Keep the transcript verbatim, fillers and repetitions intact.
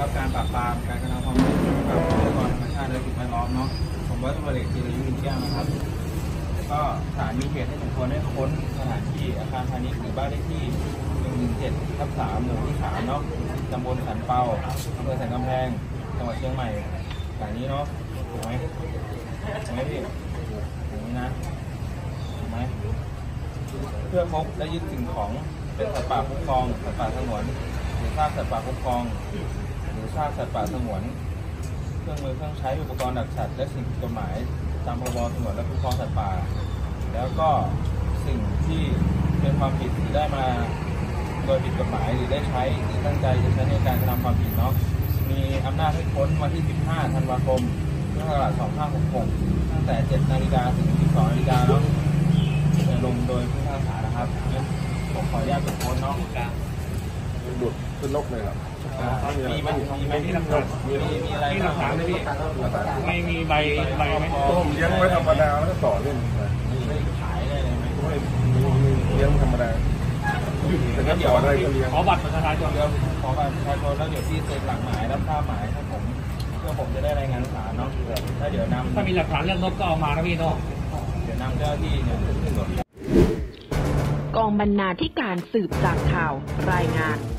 รับการปราบปรามการกระทำความผิดกับทรัพยากรธรรมชาติและสิ่งแวดล้อมเนาะผมร้อยตำรวจเอกธีรยุทธ์ อินแก้วนะครับก็ศาลมีเหตุให้สมควรได้ค้นสถานที่อาคารพาณิชย์หรือบ้านเลขที่หนึ่งหนึ่งเจ็ดทับสามหมู่ที่สามเนาะตำบลสันเปาอำเภอสันกำแพงจังหวัดเชียงใหม่หลังนี้เนาะถูกไหมถูกไหมพี่ถูกไหมนะถูกไหมเพื่อพบและยึดสิ่งของเป็นสัตว์ป่าคุ้มครองสัตว์ป่าสงวนหรือซากสัตว์ป่าคุ้มครองหรือซากสัตว์ป่าสงวนเครื่องมือเครื่องใช้อุปกรณ์ดักสัตว์และสิ่งผิดกฎหมายตามพรบสงวนและคุ้มครองสัตว์ป่าแล้วก็สิ่งที่เป็นความผิดที่ได้มาโดยผิดกฎหมายหรือได้ใช้หรือตั้งใจจะใช้ในการกระทำความผิดเนาะมีอำนาจให้ค้นวันที่สิบห้าธันวาคมพุทธศักราชสองพันห้าร้อยหกสิบหกตั้งแต่เจ็ดนาฬิกาถึงสิบสองนาฬิกาเนาะลงโดยผู้พิพากษานะครับผมขออนุญาตตรวจค้นเนาะดุดขึ้นลกเลยครับมีไหมมีไหมที่หลักฐานมีมีอะไรที่หลักฐานไหมพี่ไม่มีใบใบไหมต้มเลี้ยงไว้ธรรมดาแล้วก็ต่อเล่นไม่ขายได้เลยไหมไม่เลี้ยงธรรมดาแต่ถ้าต่อได้ก็เลี้ยงขอบัตรประชาชนเดี๋ยวขอบัตรประชาชนแล้วเดี๋ยวที่เซ็นหลังหมายรับทราบหมายให้ผมเพื่อผมจะได้รายงานศาลเนาะถ้าเดี๋ยวนำถ้ามีหลักฐานเรื่องนกก็เอามานะพี่เนาะเดี๋ยวนำเจ้าที่เนี่ยขึ้นรถกองบรรณาธิการสืบจากข่าวรายงาน